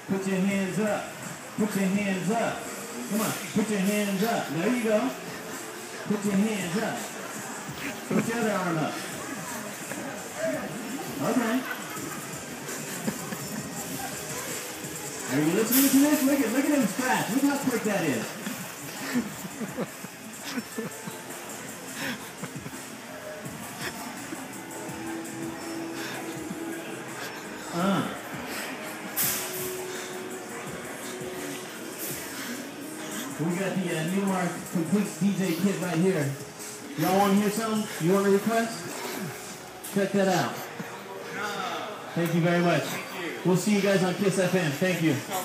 Put your hands up. Put your hands up. Come on, put your hands up. There you go. Put your hands up. Put your other arm up. Okay. Are you listening to this? Look at him scratch. Look how quick that is. We got the Newmark Complete DJ kit right here. Y'all want to hear something? You want to request? Check that out. Thank you very much. We'll see you guys on KISS FM. Thank you.